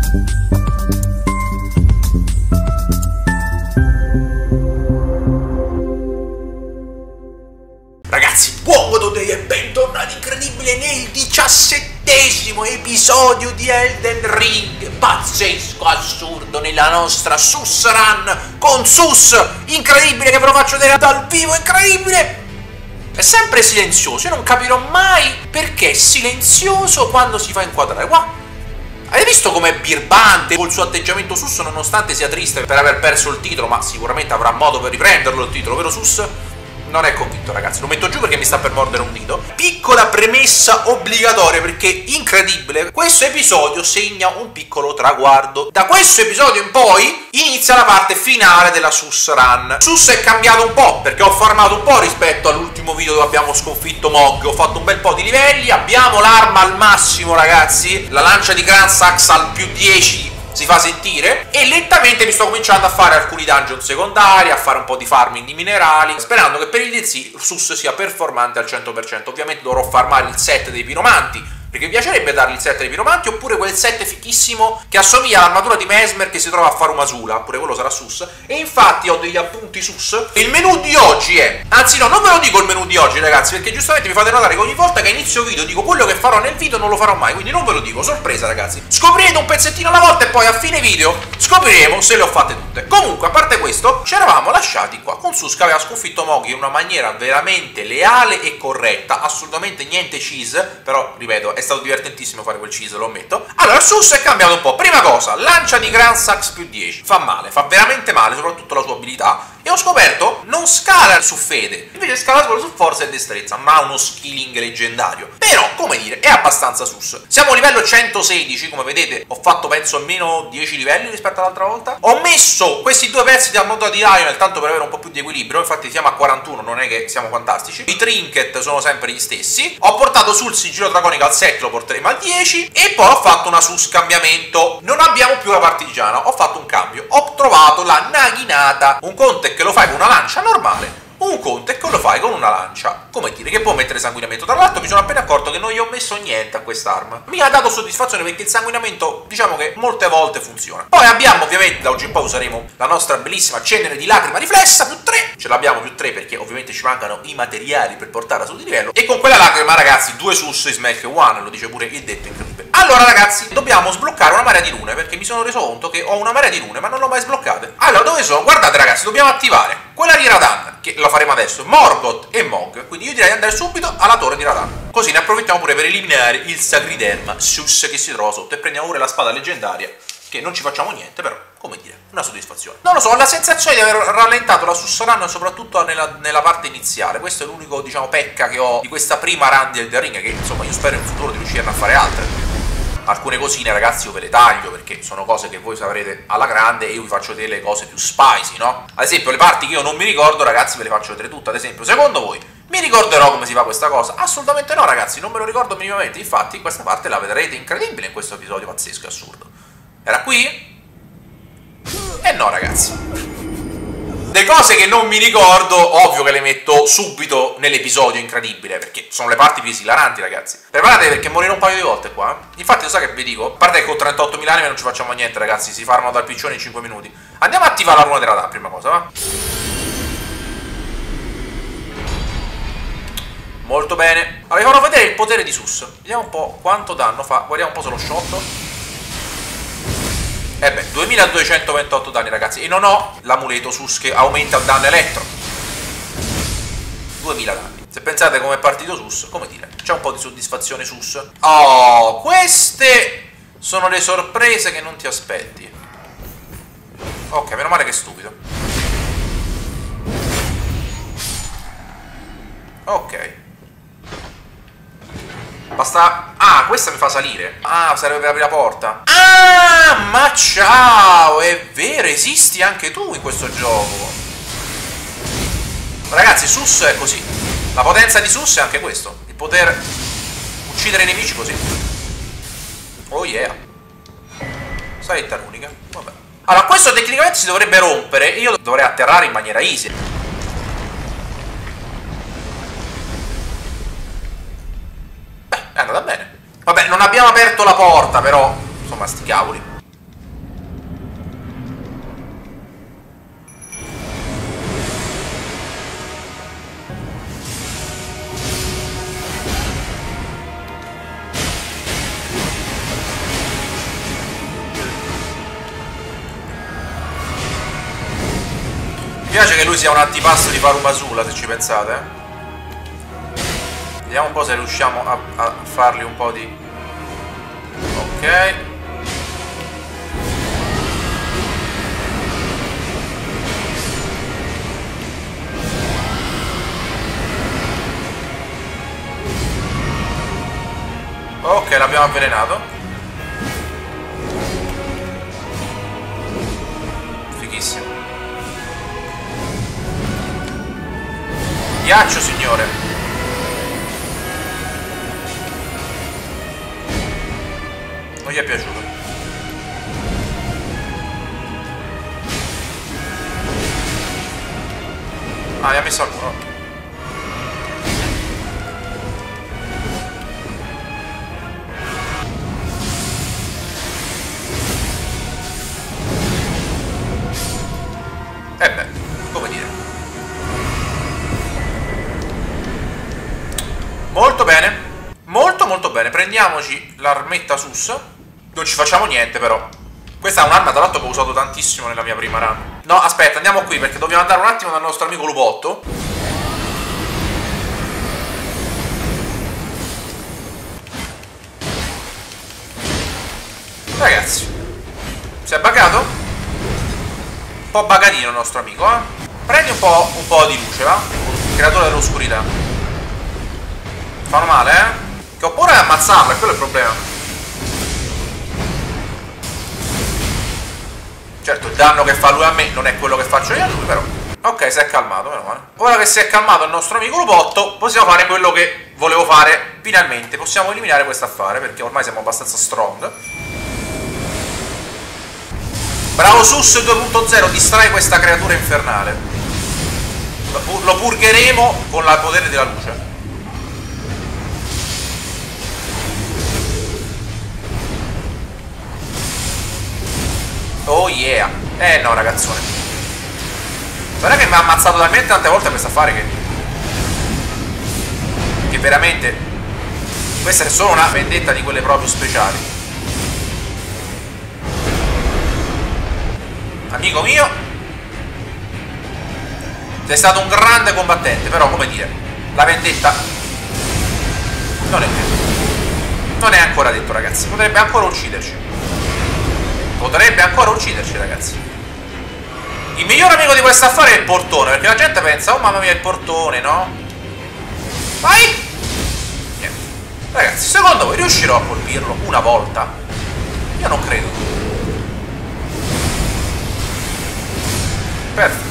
Ragazzi, buon God of Day e bentornati incredibile nel 17° episodio di Elden Ring. Pazzesco, assurdo, nella nostra Sus Run con Sus. Incredibile, che ve lo faccio vedere dal vivo, incredibile. È sempre silenzioso, io non capirò mai perché è silenzioso quando si fa inquadrare. Qua avete visto com'è birbante col suo atteggiamento Sus, nonostante sia triste per aver perso il titolo, ma sicuramente avrà modo per riprenderlo il titolo, vero Sus? Non è convinto, ragazzi, lo metto giù perché mi sta per mordere un dito. Piccola premessa obbligatoria, perché incredibile, questo episodio segna un piccolo traguardo. Da questo episodio in poi inizia la parte finale della Sus Run. Sus è cambiato un po', perché ho farmato un po' rispetto all'ultimo video dove abbiamo sconfitto Mog. Ho fatto un bel po' di livelli, abbiamo l'arma al massimo, ragazzi. La lancia di Gransax al più 10 si fa sentire, e lentamente mi sto cominciando a fare alcuni dungeon secondari, a fare un po' di farming di minerali, sperando che per il DLC Sus sia performante al 100%. Ovviamente dovrò farmare il set dei piromanti, perché mi piacerebbe dargli il set dei piromanti, oppure quel set fichissimo che assomiglia all'armatura di Mesmer che si trova a Farumasula, pure quello sarà Sus. E infatti ho degli appunti Sus. Il menù di oggi è, anzi no, non ve lo dico il menù di oggi, ragazzi, perché giustamente mi fate notare che ogni volta che inizio video dico quello che farò nel video non lo farò mai, quindi non ve lo dico, sorpresa, ragazzi. Scoprirete un pezzettino alla volta e poi a fine video scopriremo se le ho fatte tutte. Comunque, a parte questo, ci eravamo lasciati qua con Sus che aveva sconfitto Mog in una maniera veramente leale e corretta, assolutamente niente cheese, però ripeto, è stato divertentissimo fare quel cheese, lo ammetto. Allora, Sus è cambiato un po'. Prima cosa, lancia di Gransax più 10. Fa male, fa veramente male, soprattutto la sua abilità. E ho scoperto, non scala su fede, invece scala solo su forza e destrezza, ma ha uno skilling leggendario. Però, come dire, è abbastanza Sus. Siamo a livello 116, come vedete, ho fatto penso almeno 10 livelli rispetto all'altra volta. Ho messo questi due pezzi di armatura di Lionel, tanto per avere un po' più di equilibrio, infatti siamo a 41, non è che siamo fantastici. I trinket sono sempre gli stessi. Ho portato sul sigillo draconico al 7, lo porteremo al 10, e poi ho fatto una Sus cambiamento. Non abbiamo più la partigiana, ho fatto un cambio. Ho trovato la Naginata, un conte che lo fai con una lancia normale, un conte che lo fai con una lancia, come dire, che può mettere sanguinamento. Tra l'altro mi sono appena accorto che non gli ho messo niente a quest'arma. Mi ha dato soddisfazione perché il sanguinamento, diciamo che molte volte funziona. Poi abbiamo, ovviamente, da oggi in poi useremo la nostra bellissima cenere di lacrima riflessa, più 3. Ce l'abbiamo più 3 perché ovviamente ci mancano i materiali per portarla su di livello. E con quella lacrima, ragazzi, 2 Sus is make one, lo dice pure il detto incredibile. Allora, ragazzi, dobbiamo sbloccare una marea di rune, perché mi sono reso conto che ho una marea di rune ma non l'ho mai sbloccate. Allora, dove sono? Guardate, ragazzi, dobbiamo attivare quella di Radahn, che lo faremo adesso, Morgoth e Mog. Quindi io direi di andare subito alla torre di Radahn, così ne approfittiamo pure per eliminare il Sacriderma Sus che si trova sotto, e prendiamo pure la spada leggendaria, che non ci facciamo niente, però, come dire, una soddisfazione. Non lo so, ho la sensazione di aver rallentato la Sus Run soprattutto nella parte iniziale. Questo è l'unico, diciamo, pecca che ho di questa prima run di Elden Ring, che insomma io spero in futuro di riuscire a fare altre. Alcune cosine, ragazzi, io ve le taglio perché sono cose che voi saprete alla grande, e io vi faccio vedere le cose più spicy, no? Ad esempio, le parti che io non mi ricordo, ragazzi, ve le faccio vedere tutte. Ad esempio, secondo voi mi ricorderò come si fa questa cosa? Assolutamente no, ragazzi, non me lo ricordo minimamente. Infatti questa parte la vedrete incredibile in questo episodio pazzesco e assurdo. Era qui? E no, ragazzi. Le cose che non mi ricordo, ovvio che le metto subito nell'episodio incredibile, perché sono le parti più esilaranti, ragazzi. Preparatevi perché morirò un paio di volte qua. Infatti, lo sa che vi dico? A parte che con 38.000 anime non ci facciamo niente, ragazzi. Si farmano dal piccione in 5 minuti. Andiamo a attivare la runa della Radahn, prima cosa, va? Molto bene. Allora, vi farò vedere il potere di Sus. Vediamo un po' quanto danno fa. Guardiamo un po' se lo shot. E beh, 2228 danni, ragazzi. E non ho l'amuleto Sus che aumenta il danno elettro. 2000 danni. Se pensate come è partito Sus, come dire, c'è un po' di soddisfazione Sus. Oh, queste sono le sorprese che non ti aspetti. Ok, meno male che è stupido. Ok. Basta... Ah, questa mi fa salire. Ah, serve per aprire la porta. Ah, ma ciao, è vero, esisti anche tu in questo gioco. Ragazzi, Sus è così. La potenza di Sus è anche questo. Il poter uccidere i nemici così. Oh yeah. Saletta unica. Vabbè. Allora, questo tecnicamente si dovrebbe rompere e io dovrei atterrare in maniera easy. Beh, è andata bene. Vabbè, non abbiamo aperto la porta, però insomma, sti cavoli. piace che lui sia un antipasto di Faru Masula, se ci pensate. Vediamo un po' se riusciamo a fargli un po' di... Ok. Ok, l'abbiamo avvelenato. Fighissimo. Ghiaccio, signore. Non gli è piaciuto. Ah, mi ha messo al muro. E beh, come dire. Molto bene. Molto molto bene. Prendiamoci l'armetta sus. Non ci facciamo niente però. Questa è un'arma tra l'altro che ho usato tantissimo nella mia prima run. No, aspetta, andiamo qui perché dobbiamo andare un attimo dal nostro amico lupotto. Ragazzi, si è buggato? Un po' bugatino il nostro amico, eh? Prendi un po' di luce, va? Creatore dell'oscurità. Fanno male, eh? Che ho paura di ammazzarlo, è quello il problema. Certo, il danno che fa lui a me non è quello che faccio io a lui, però. Ok, si è calmato, meno male. Ora che si è calmato il nostro amico lupotto, possiamo fare quello che volevo fare finalmente. Possiamo eliminare questo affare, perché ormai siamo abbastanza strong. Bravo Sus 2.0, distrai questa creatura infernale. Lo purgheremo con il potere della luce. Oh yeah. No ragazzone. Guarda che mi ha ammazzato talmente tante volte questo affare che veramente questa è solo una vendetta di quelle proprio speciali. Amico mio, sei stato un grande combattente, però come dire, la vendetta non è ancora detto, ragazzi. Potrebbe ancora ucciderci. Potrebbe ancora ucciderci, ragazzi. Il miglior amico di questo affare è il portone, perché la gente pensa, oh mamma mia, il portone, no? Vai! Niente. Ragazzi, secondo voi riuscirò a colpirlo una volta? Io non credo. Perfetto.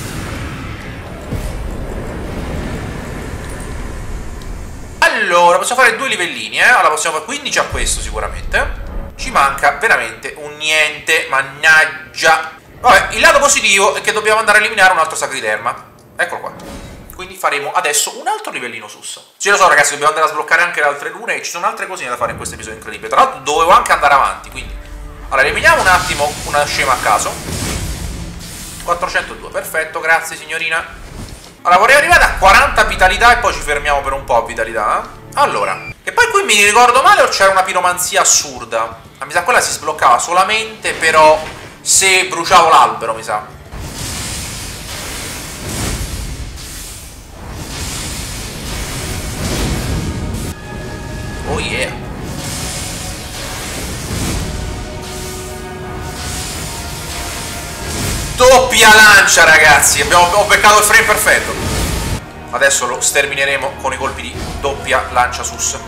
Allora, possiamo fare 2 livellini, allora possiamo fare 15 a questo sicuramente. Ci manca veramente un niente, mannaggia. Vabbè, il lato positivo è che dobbiamo andare a eliminare un altro sacriderma. Eccolo qua. Quindi faremo adesso un altro livellino sus. Sì, lo so ragazzi, dobbiamo andare a sbloccare anche le altre rune e ci sono altre cosine da fare in questo episodio incredibile. Tra l'altro dovevo anche andare avanti, quindi. Allora, eliminiamo un attimo una scema a caso. 402, perfetto, grazie signorina. Allora, vorrei arrivare a 40 vitalità e poi ci fermiamo per un po' a vitalità, eh? Allora, e poi qui mi ricordo male o c'era una piromanzia assurda? Ma mi sa quella si sbloccava solamente però se bruciavo l'albero, mi sa. Oh yeah. Doppia lancia, ragazzi. Ho beccato il frame perfetto. Adesso lo stermineremo con i colpi di doppia lancia sus.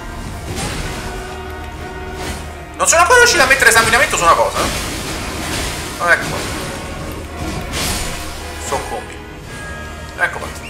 Non sono ancora riuscito a mettere esaminamento su una cosa. Ecco qua. Soccombi. Ecco qua.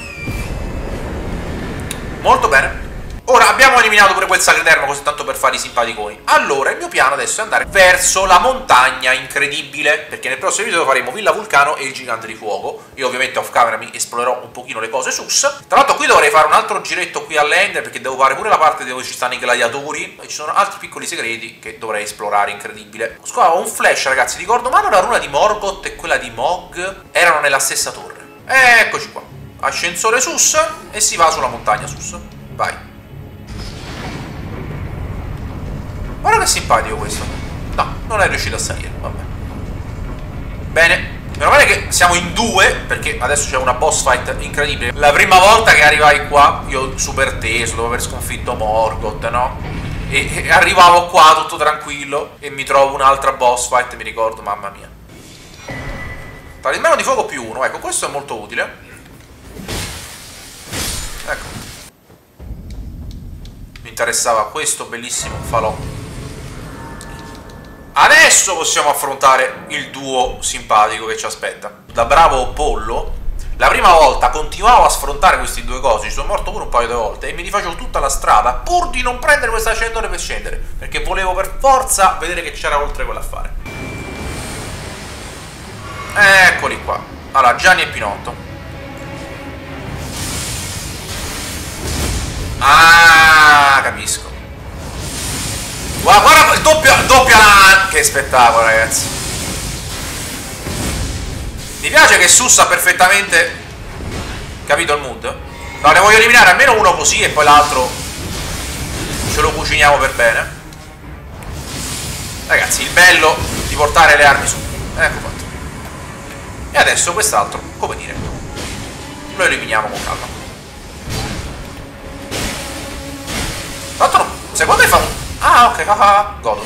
Molto bene. Ora abbiamo eliminato pure quel sacridermo, così tanto per fare i simpaticoni. Allora il mio piano adesso è andare verso la montagna incredibile, perché nel prossimo video faremo Villa Vulcano e il gigante di fuoco. Io ovviamente off camera mi esplorerò un pochino le cose sus. Tra l'altro qui dovrei fare un altro giretto qui all'Ender, perché devo fare pure la parte dove ci stanno i gladiatori e ci sono altri piccoli segreti che dovrei esplorare, incredibile. Scusa, ho un flash ragazzi, ricordo male, la runa di Morgoth e quella di Mog erano nella stessa torre. Eccoci qua. Ascensore sus e si va sulla montagna sus. Vai. Guarda che simpatico questo. No, non è riuscito a salire, vabbè. Bene. Meno male che siamo in due, perché adesso c'è una boss fight incredibile. La prima volta che arrivai qua, io super teso, dopo aver sconfitto Morgoth, no? E arrivavo qua tutto tranquillo e mi trovo un'altra boss fight, mi ricordo, mamma mia. Talismano di fuoco più uno, ecco, questo è molto utile. Ecco. Mi interessava questo bellissimo falò. Adesso possiamo affrontare il duo simpatico che ci aspetta. Da bravo pollo, la prima volta continuavo a sfrontare questi due cosi, ci sono morto pure un paio di volte e mi rifacevo tutta la strada pur di non prendere questa ascendere per scendere, perché volevo per forza vedere che c'era oltre quell'affare. Eccoli qua. Allora, Gianni e Pinotto. Ah, capisco. Guarda il doppio lan. Che spettacolo, ragazzi. Mi piace che Sus ha perfettamente capito il mood. No, ne voglio eliminare almeno uno così e poi l'altro ce lo cuciniamo per bene. Ragazzi, il bello di portare le armi su. Ecco fatto. E adesso quest'altro, come dire, lo eliminiamo con calma. Tanto no, secondo me fa un... Ah, ok, godo.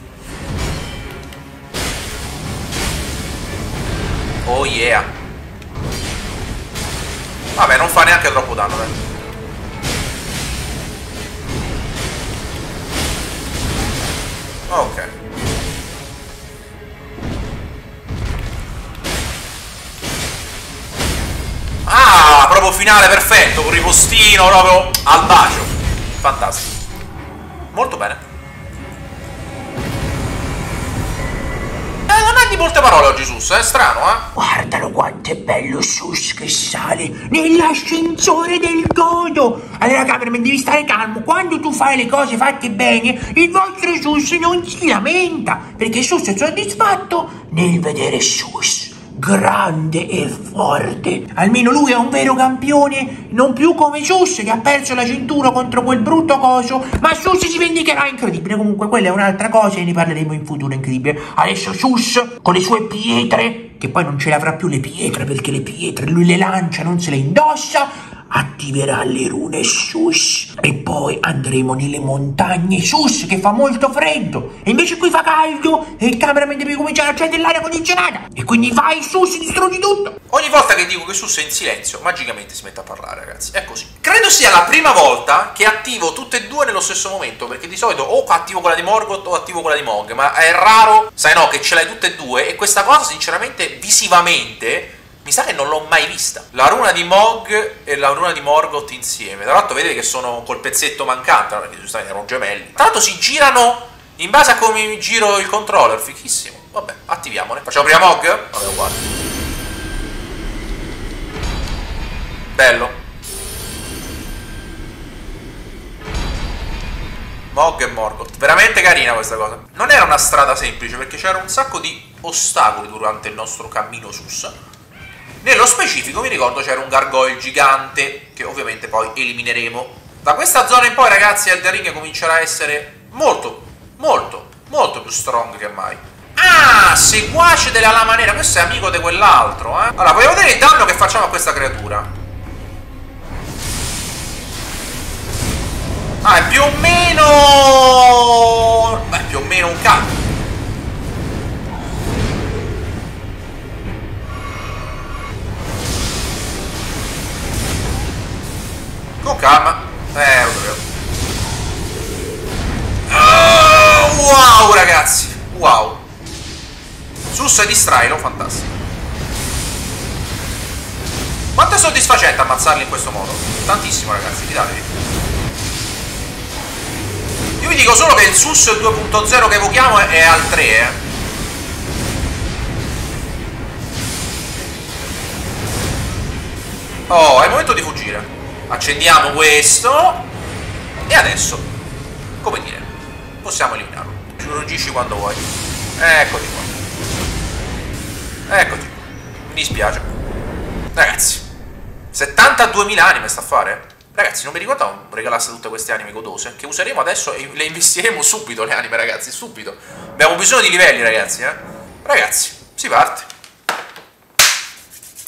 Oh yeah. Vabbè, non fa neanche troppo danno, dai. Ok. Ah, proprio finale perfetto, con ripostino, proprio al bacio. Fantastico. Molto bene. Non ha di molte parole oggi Sus, è strano, eh? Guardalo quanto è bello Sus che sale nell'ascensore del godo. Allora cameraman, devi stare calmo. Quando tu fai le cose fatte bene, il vostro Sus non si lamenta, perché Sus è soddisfatto nel vedere Sus grande e forte. Almeno lui è un vero campione, non più come Sus che ha perso la cintura contro quel brutto coso, ma Sus si vendicherà. Incredibile. Comunque quella è un'altra cosa e ne parleremo in futuro. Incredibile. Adesso Sus con le sue pietre, che poi non ce le avrà più le pietre, perché le pietre lui le lancia, non se le indossa, attiverà le rune Sus e poi andremo nelle montagne Sus che fa molto freddo e invece qui fa caldo e il cameraman deve cominciare a accendere l'aria condizionata e quindi vai Sus, distruggi tutto. Ogni volta che dico che Sus è in silenzio magicamente si mette a parlare, ragazzi, è così. Credo sia la prima volta che attivo tutte e due nello stesso momento, perché di solito o attivo quella di Morgoth o attivo quella di Mog, ma è raro, sai no, che ce l'hai tutte e due e questa cosa sinceramente visivamente mi sa che non l'ho mai vista. La runa di Mog e la runa di Morgoth insieme. Tra l'altro vedete che sono col pezzetto mancante, perché giustamente erano gemelli. Tra l'altro si girano in base a come mi giro il controller, fichissimo. Vabbè, attiviamone. Facciamo prima Mog? Vabbè, uguale. Bello. Mog e Morgoth. Veramente carina questa cosa. Non era una strada semplice, perché c'era un sacco di ostacoli durante il nostro cammino Sus. Nello specifico mi ricordo c'era un gargoyle gigante che ovviamente poi elimineremo. Da questa zona in poi, ragazzi, Elden Ring comincerà a essere molto più strong che mai. Ah, seguace della lama nera. Questo è amico di quell'altro, eh. Allora, vogliamo vedere il danno che facciamo a questa creatura. Ah, è più o meno... Beh, più o meno un cazzo. Con calma. Lo sapevo. Wow, ragazzi. Wow. Sus, distrailo, fantastico. Quanto è soddisfacente ammazzarli in questo modo? Tantissimo, ragazzi, fidatevi. Io vi dico solo che il Sus 2.0 che evochiamo è al 3, eh. Oh, è il momento di fuggire. Accendiamo questo e adesso, come dire, possiamo eliminarlo. Ci reagisci quando vuoi. Eccoti qua. Eccoti qua. Mi dispiace. Ragazzi, 72.000 anime sta a fare? Ragazzi, non mi ricordavo regalasse tutte queste anime godose, che useremo adesso e le investiremo subito le anime, ragazzi, subito. Abbiamo bisogno di livelli, ragazzi, eh. Ragazzi, si parte.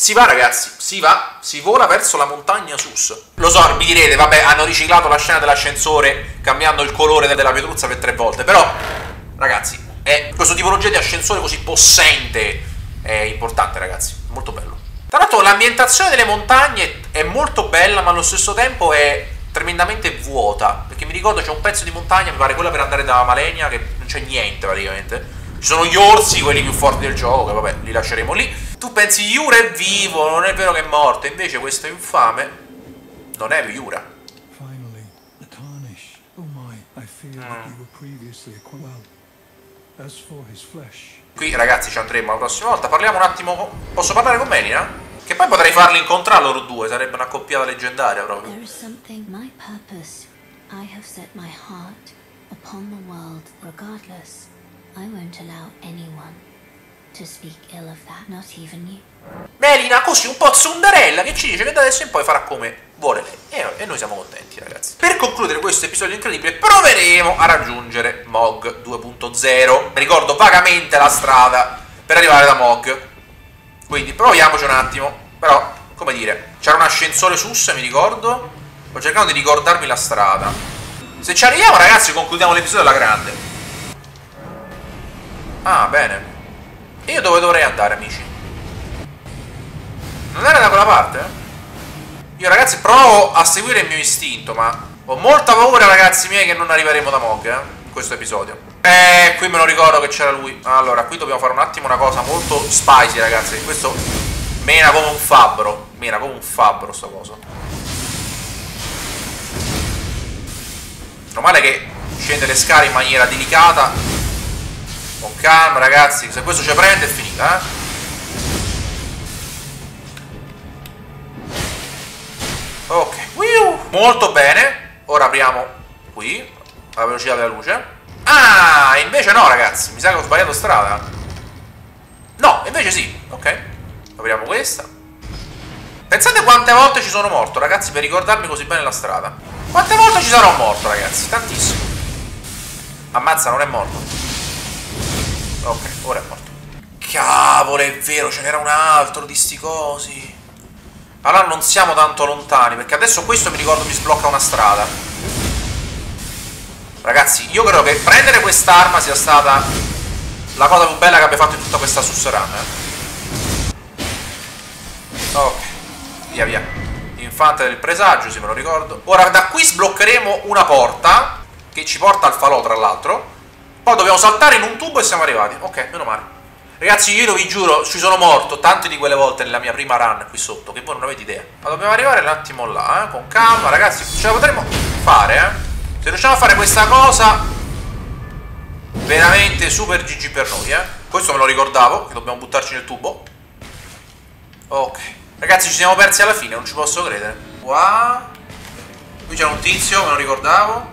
Si va ragazzi, si va, si vola verso la montagna Sus. Lo so, mi direte, vabbè, hanno riciclato la scena dell'ascensore cambiando il colore della pietruzza per 3 volte, però ragazzi, questo tipologia di ascensore così possente è importante ragazzi, molto bello. Tra l'altro l'ambientazione delle montagne è molto bella, ma allo stesso tempo è tremendamente vuota, perché mi ricordo c'è un pezzo di montagna, mi pare quella per andare da Malenia, che non c'è niente praticamente. Ci sono gli orsi, quelli più forti del gioco, che vabbè, li lasceremo lì. Tu pensi Yura è vivo, non è vero che è morto, invece questo infame non è Yura. Finally, the tarnish. Oh my, I fear that you were previously well. As for his flesh. Qui ragazzi ci andremo la prossima volta. Parliamo un attimo. Posso parlare con Melina? Che poi potrei farli incontrare loro due, sarebbe una accoppiata leggendaria proprio. There is something my purpose. I have set my heart upon the world regardless. I won't allow anyone to speak ill of that, not even you. Melina così un po' tsundерella che ci dice che da adesso in poi farà come vuole lei e noi siamo contenti ragazzi. Per concludere questo episodio incredibile proveremo a raggiungere Mog 2.0. Ricordo vagamente la strada per arrivare da Mog, quindi proviamoci un attimo. Però come dire, c'era un ascensore Sus, mi ricordo. Sto cercando di ricordarmi la strada. Se ci arriviamo ragazzi concludiamo l'episodio alla grande. Ah bene. E io dove dovrei andare amici? Non era da quella parte? Io ragazzi provo a seguire il mio istinto, ma ho molta paura ragazzi miei che non arriveremo da Mog in questo episodio. Qui me lo ricordo che c'era lui. Allora qui dobbiamo fare un attimo una cosa molto spicy ragazzi. Questo mena come un fabbro. Mena come un fabbro sta cosa. Meno male che scende le scale in maniera delicata, con calma ragazzi. Se questo ci prende è finita Ok, molto bene. Ora apriamo qui la velocità della luce. Ah, invece no ragazzi, mi sa che ho sbagliato strada. No, invece sì. Ok, apriamo questa. Pensate quante volte ci sono morto ragazzi per ricordarmi così bene la strada. Quante volte ci sarò morto ragazzi? Tantissimo. Ammazza, non è morto. Ok, ora è morto. Cavolo, è vero, ce n'era un altro di sti cosi. Allora non siamo tanto lontani, perché adesso questo mi ricordo mi sblocca una strada. Ragazzi, io credo che prendere quest'arma sia stata la cosa più bella che abbia fatto in tutta questa Sussurrun. Ok, via via. Infante del presagio, se me lo ricordo. Ora da qui sbloccheremo una porta che ci porta al falò, tra l'altro. Poi dobbiamo saltare in un tubo e siamo arrivati. Ok, meno male. Ragazzi, io vi giuro, ci sono morto tante di quelle volte nella mia prima run qui sotto, che voi non avete idea. Ma dobbiamo arrivare un attimo là, con calma, ragazzi. Ce la potremo fare, Se riusciamo a fare questa cosa, veramente super GG per noi, Questo me lo ricordavo, che dobbiamo buttarci nel tubo. Ok. Ragazzi, ci siamo persi alla fine, non ci posso credere. Qua. Qui c'è un tizio, me lo ricordavo.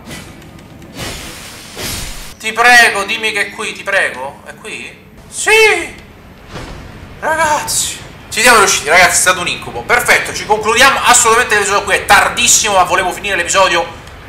Ti prego, dimmi che è qui, ti prego. È qui? Sì! Ragazzi, ci siamo riusciti, ragazzi, è stato un incubo. Perfetto, ci concludiamo assolutamente l'episodio qui. È tardissimo, ma volevo finire l'episodio.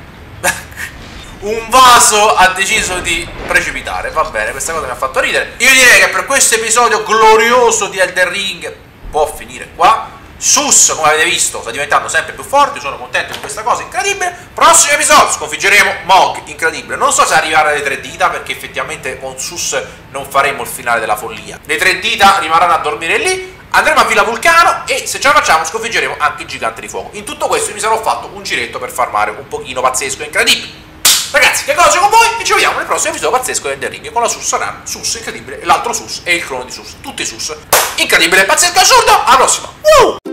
Un vaso ha deciso di precipitare. Va bene, questa cosa mi ha fatto ridere. Io direi che per questo episodio glorioso di Elden Ring può finire qua. Sus, come avete visto, sta diventando sempre più forte. Sono contento di questa cosa incredibile. Prossimo episodio sconfiggeremo Mog, incredibile. Non so se arrivare alle 3 dita, perché effettivamente con Sus non faremo il finale della follia. Le 3 dita rimarranno a dormire lì. Andremo a Villa Vulcano e se ce la facciamo sconfiggeremo anche il gigante di fuoco. In tutto questo mi sarò fatto un giretto per farmare un pochino pazzesco e incredibile. Ragazzi, che cosa c'è con voi? E ci vediamo nel prossimo episodio pazzesco del Elden Ring con la Sussurrun, Sus incredibile, e l'altro Sus e il clone di Sus. Tutti Sus. Incredibile, pazzesco, assurdo. Alla prossima.